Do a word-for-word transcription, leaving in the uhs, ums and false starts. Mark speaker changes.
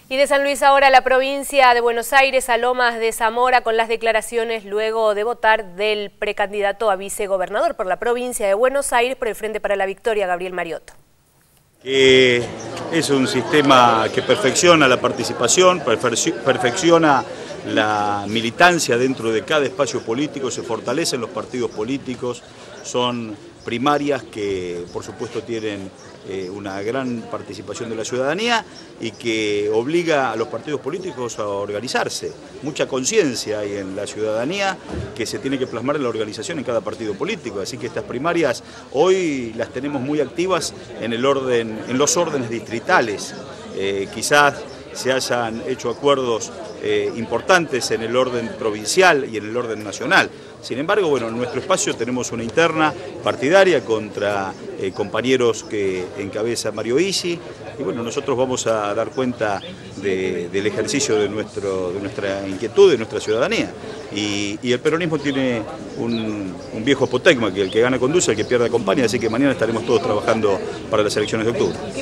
Speaker 1: Y de San Luis ahora a la provincia de Buenos Aires, a Lomas de Zamora, con las declaraciones luego de votar del precandidato a vicegobernador por la provincia de Buenos Aires por el Frente para la Victoria, Gabriel Mariotto.
Speaker 2: Que es un sistema que perfecciona la participación, perfecciona la militancia dentro de cada espacio político, se fortalecen los partidos políticos, son primarias que por supuesto tienen eh, una gran participación de la ciudadanía y que obliga a los partidos políticos a organizarse. Mucha conciencia hay en la ciudadanía que se tiene que plasmar en la organización en cada partido político, así que estas primarias hoy las tenemos muy activas en, el orden, en los órdenes distritales. Eh, quizás se hayan hecho acuerdos eh, importantes en el orden provincial y en el orden nacional. Sin embargo, bueno, en nuestro espacio tenemos una interna partidaria contra eh, compañeros que encabeza Mario Isi, y bueno, nosotros vamos a dar cuenta de, del ejercicio de, nuestro, de nuestra inquietud, de nuestra ciudadanía. Y, y el peronismo tiene un, un viejo apotegma, que el que gana conduce, el que pierde acompaña, así que mañana estaremos todos trabajando para las elecciones de octubre.